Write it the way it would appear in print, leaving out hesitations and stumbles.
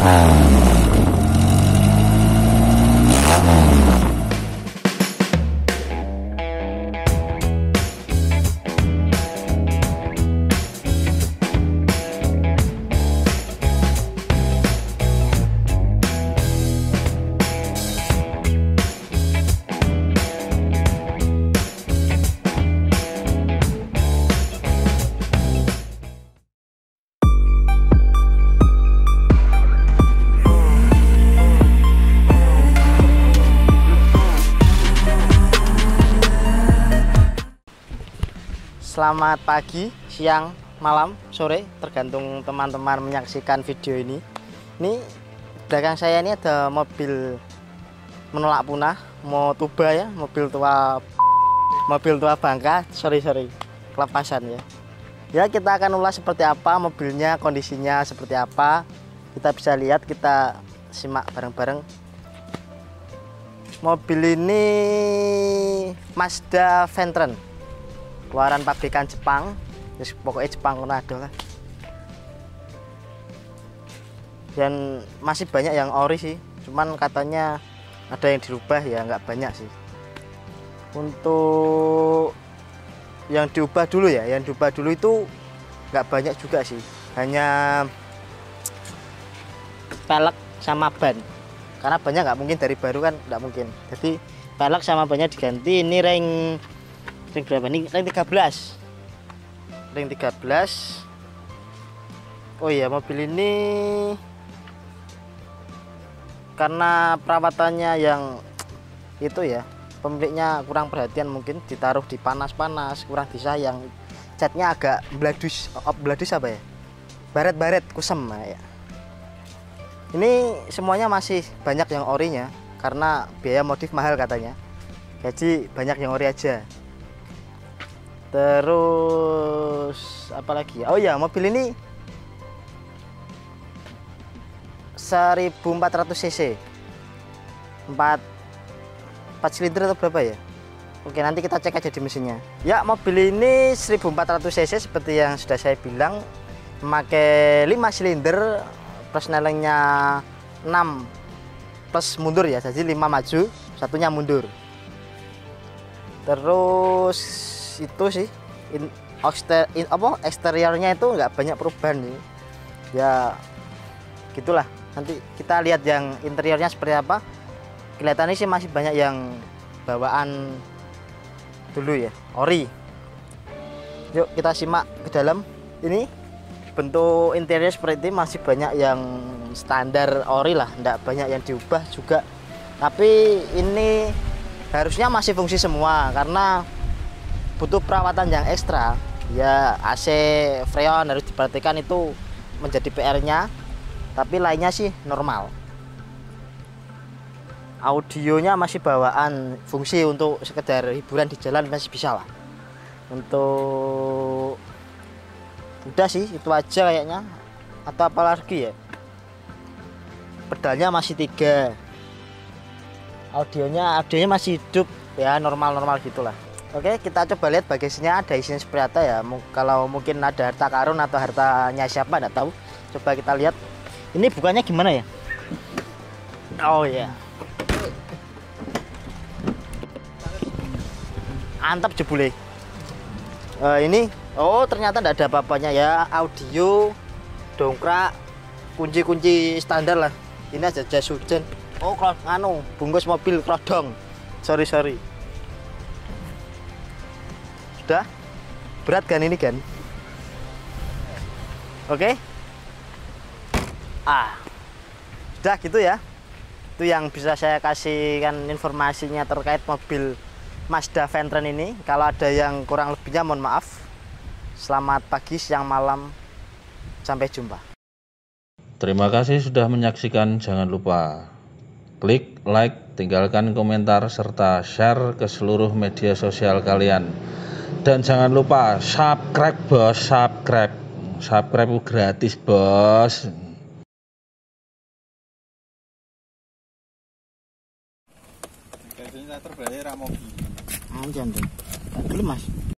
Selamat pagi, siang, malam, sore, tergantung teman-teman menyaksikan video ini. Ini belakang saya ini ada mobil menolak punah, Motuba ya, mobil tua bangka, sorry, kelepasan ya. Ya, kita akan ulas seperti apa mobilnya, kondisinya seperti apa. Kita bisa lihat, kita simak bareng-bareng. Mobil ini Mazda Ventren, keluaran pabrikan Jepang, pokoknya Jepang Tornado lah. Dan masih banyak yang ori sih, cuman katanya ada yang dirubah ya, nggak banyak sih. Untuk yang diubah dulu ya, yang diubah dulu itu nggak banyak juga sih, hanya pelek sama ban. Karena banyak nggak mungkin dari baru kan, nggak mungkin. Jadi pelek sama bannya diganti. Ini ring berapa nih? Ring 13. Oh iya, mobil ini karena perawatannya yang itu ya, pemiliknya kurang perhatian, mungkin ditaruh di panas-panas, kurang disayang. Catnya agak bladus apa ya, baret kusem ya. Ini semuanya masih banyak yang orinya karena biaya modif mahal katanya, jadi banyak yang ori aja. Terus apalagi ya? Oh ya, mobil ini 1400 cc, 4 silinder atau berapa ya? Oke, nanti kita cek aja di mesinnya. Ya, mobil ini 1400 cc seperti yang sudah saya bilang, memakai 5 silinder, persnelingnya 6 plus mundur ya, jadi 5 maju, satunya mundur. Terus itu sih eksteriornya itu nggak banyak perubahan nih ya, gitulah. Nanti kita lihat yang interiornya seperti apa. Kelihatannya sih masih banyak yang bawaan dulu ya, ori. Yuk kita simak ke dalam. Ini bentuk interior seperti ini, masih banyak yang standar ori lah, nggak banyak yang diubah juga. Tapi ini harusnya masih fungsi semua karena butuh perawatan yang ekstra ya. AC Freon harus diperhatikan, itu menjadi PR-nya, tapi lainnya sih normal. Audionya masih bawaan fungsi untuk sekedar hiburan di jalan, masih bisa lah. Untuk udah sih itu aja kayaknya, atau apa lagi ya. Pedalnya masih 3, audionya masih hidup ya, normal gitulah. Oke, kita coba lihat bagasinya ada isinya seperti apa ya. Kalau mungkin ada harta karun atau hartanya siapa, nggak tahu. Coba kita lihat. Ini bukannya gimana ya? Oh ya, antap jebule. Ini, oh ternyata nggak ada apa-apanya ya. Audio, dongkrak, kunci standar lah. Ini aja jas hujan. Oh, bungkus mobil krodong. Sorry. Sudah berat kan ini kan? Oke. Sudah gitu ya. Itu yang bisa saya kasihkan informasinya terkait mobil Mazda Ventren ini. Kalau ada yang kurang lebihnya mohon maaf. Selamat pagi, siang, malam. Sampai jumpa. Terima kasih sudah menyaksikan. Jangan lupa klik like, tinggalkan komentar, serta share ke seluruh media sosial kalian. Dan jangan lupa subscribe bos, subscribe gratis bos. Jangan dulu mas.